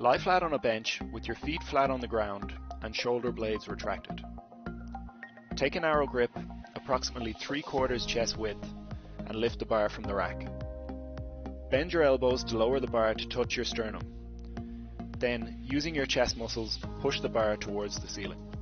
Lie flat on a bench with your feet flat on the ground and shoulder blades retracted. Take a narrow grip, approximately 3/4 chest width, and lift the bar from the rack. Bend your elbows to lower the bar to touch your sternum. Then, using your chest muscles, push the bar towards the ceiling.